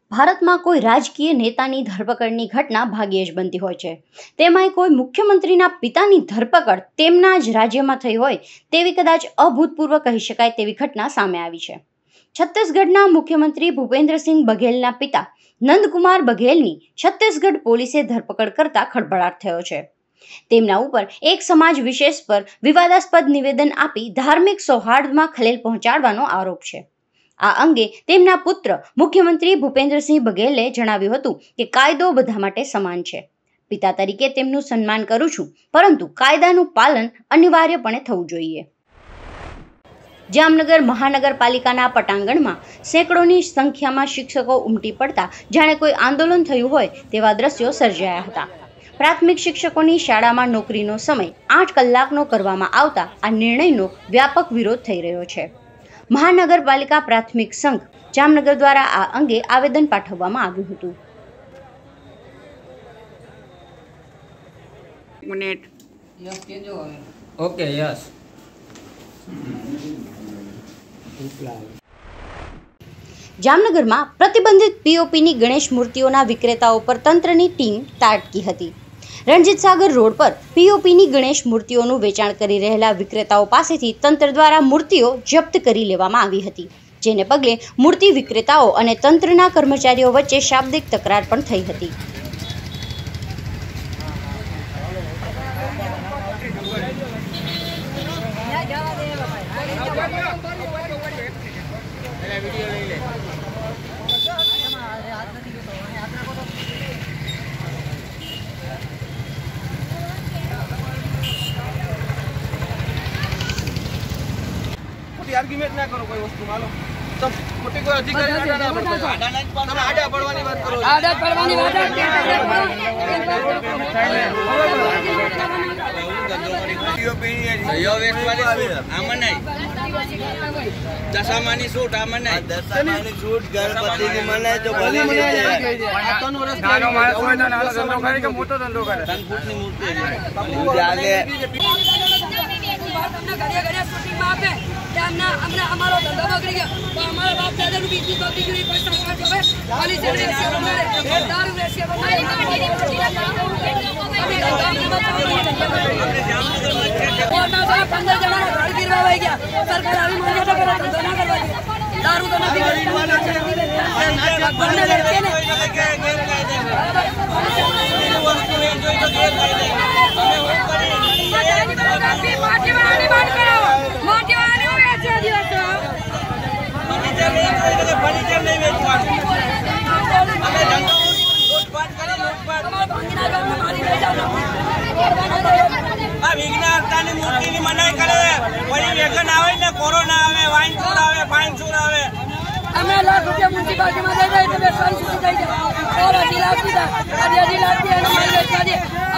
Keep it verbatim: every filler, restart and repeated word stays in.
भारत में कोई राजकीय नेतानी धरपकड़नी घटना भाग्ये ज बनती होय छे। तेमांय कोई मुख्यमंत्रीना पितानी धरपकड़ तेमना ज राज्यमां थई होय तेवी कदाच अभूतपूर्व कही शकाय तेवी घटना सामे आवी छे। छत्तीसगढ़ना मुख्यमंत्री भूपेन्द्रसिंह बघेलना पिता नंदकुमार बघेलनी छत्तीसगढ़ पोलीसे धरपकड़ करता खळभळाट थयो छे। तेमना उपर एक समाज विशेष पर विवादास्पद निवेदन आपी धार्मिक सौहार्दमां खलेल पहोंचाडવાનો आरोप छे। आ अंगे तेमना पुत्र मुख्यमंत्री भूपेन्द्रसिंह बघेले जणाव्युं हतुं के कायदो बधा माटे समान छे। पिता तरीके तेमनुं सन्मान करूं छुं, परंतु कायदानुं पालन अनिवार्यपणे थवुं जोईए। जामनगर महानगरपालिकाना पटांगणमां सैकड़ोनी संख्यामां शिक्षको उमटी पड़ता जाणे कोई आंदोलन थयुं होय तेवा दृश्यो सर्जाया हता। प्राथमिक शिक्षकोनी शाळामां नोकरीनो समय आठ कलाकनो करवामां आवता आ निर्णयनो व्यापक विरोध थई रह्यो छे। महानगरपालिका प्राथमिक संघ जामनगर द्वारा आ अंगे आवेदन पाठववामां आव्युं हतुं। मिनिट यस केजो ओके यस जामनगर में प्रतिबंधित पीओपीनी गणेश मूर्तिओना विक्रेताओं पर तंत्रनी टीम ताटकी हती। रणजीत सागर रोड पर पीओपीनी गणेश मूर्तिओनुं वेचाण करी रहेला विक्रेताओं पासेथी तंत्र द्वारा मूर्तिओ जप्त करी लेवामां आवी हती, जेने पगले मूर्ति विक्रेताओ अने तंत्रना कर्मचारीओ वच्चे शाब्दिक तकरार पण थई हती। आर्ग्युमेंट ना करो, कोई वस्तु मालो तब मोटी कोई अधिकारी आडा ना पड़ो, आडा नहीं पड़ो, आडा पड़वानी बात करो, आडा पड़वानी बात यो वेटवाली आमन नहीं दशामानी सूट आमन नहीं दशामानी सूट गणपति की मनाए तो भले ले जाए। आतन वर्ष नानो मारे कोई ना नानो धंधो करे के मोटो धंधो करे तन फूटनी मूर्ति है आगे हमने घड़िया घड़िया शूटिंग में आपे हमने हमने हमारा धंधा बगड़ गया तो हमारे बाप दादा की बीच में की गई पैसा खर्च होवे खाली से रेसिया बनाए दारू रेसिया बनाए और ना साहब पंद्रह जना घर गिरवा हो गया सरकार अभी मंजूर तो करा धंधा ना करवा दिया दारू तो ना बनने लड़के ने माटी वाली बात करो माटी वाली हो ऐसे दिवस फर्नीचर नहीं बेचवा हमें धंधो लूटपाट करे लूटपाट भांगीना गांव में मारी ले जाओ आ विघ्नहर्ता ની મૂર્તિ ની મનાઈ કરે કોઈ વેગન આવે ને કોરોના આવે વાઇન ચોર આવે ફાઇન ચોર આવે અમે લાખ રૂપિયા મ્યુનિસિપાલિટી માં દઈ દે એટલે સારી સુવિધા થઈ જાય और अઢી લાખ દીધા અઢી લાખ દીધા અને મારી વેચવા દે